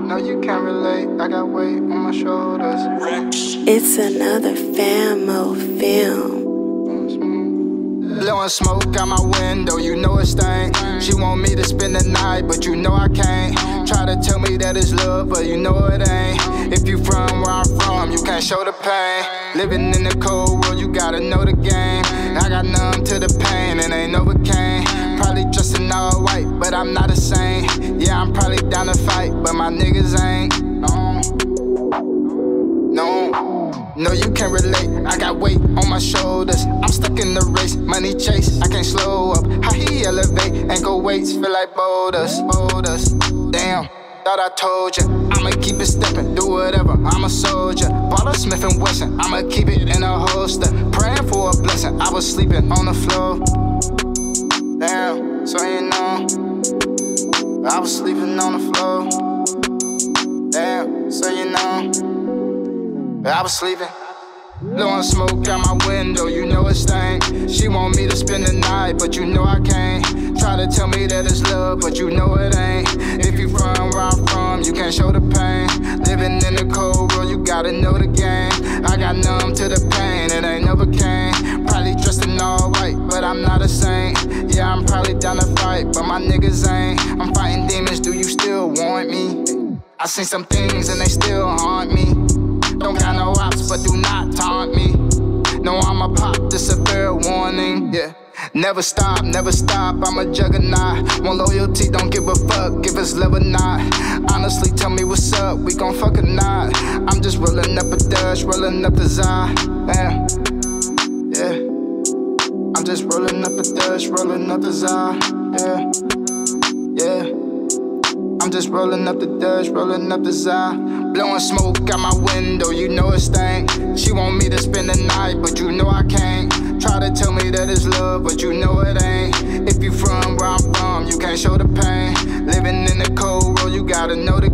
No, you can't relate. I got weight on my shoulders. It's another Famo film. Blowing smoke out my window, you know it stank. She want me to spend the night, but you know I can't. Try to tell me that it's love, but you know it ain't. If you from where I'm from, you can't show the pain. Living in the cold world, you gotta know the game. I got numb to the pain and ain't overcame. Probably dressed in all white, but I'm not a saint. Yeah, I'm probably down to fight, but my niggas ain't. No, you can't relate. I got weight on my shoulders. I'm stuck in the race, money chase. I can't slow up. How he elevate, ankle weights feel like boulders. Damn, thought I told ya. I'ma keep it steppin', do whatever. I'm a soldier. Bought a Smith & Wesson. I'ma keep it in a holster. Praying for a blessing. I was sleeping on the floor. Damn, so you know, I was sleeping on the floor. Damn, so you know, I was sleeping. Blowing smoke out my window, you know it stank. She want me to spend the night, but you know I can't. Try to tell me that it's love, but you know it ain't. If you from where I'm from, you can't show the pain. Living in the cold world, you gotta know the game. I got numb to the pain, it ain't never came. Probably dressed in all white, but I'm not a saint. Yeah, I'm probably down to fight, but my niggas ain't. I'm fighting demons, do you still want me? I seen some things and they still haunt me. Don't got no ops, but do not taunt me. No, I'ma pop, this a fair warning, yeah. Never stop, I'm a juggernaut. Want loyalty, don't give a fuck if it's love or not. Honestly, tell me what's up, we gon' fuck or not. I'm just rolling up a Dutch, rolling up the Zah, yeah. I'm just rolling up a Dutch, rolling up the Zah, yeah. I'm just rolling up the Dutch, rolling up the Zah. Blowing smoke out my window, you know it stank. She want me to spend the night, but you know I can't. Try to tell me that it's love, but you know it ain't. If you from where I'm from, you can't show the pain. Living in the cold world, you gotta know the